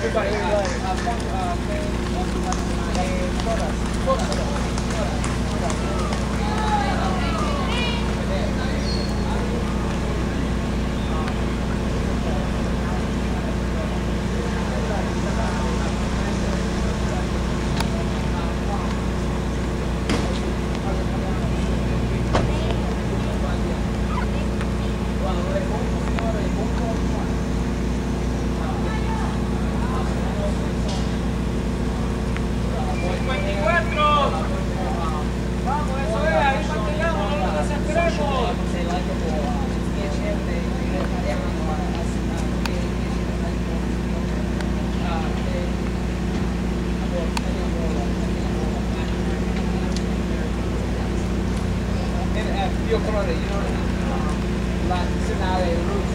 everybody, io colore, io la nazionale rosso.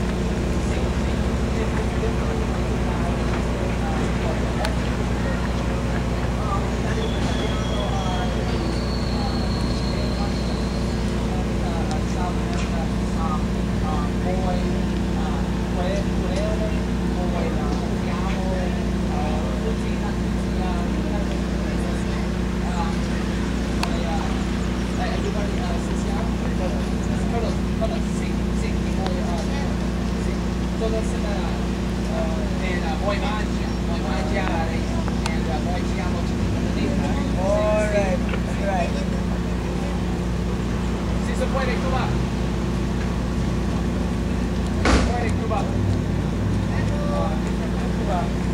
Vuoi mangiare e poi ci siamo Alright, right. Si se puede Cuba. Puede Cuba. Cuba.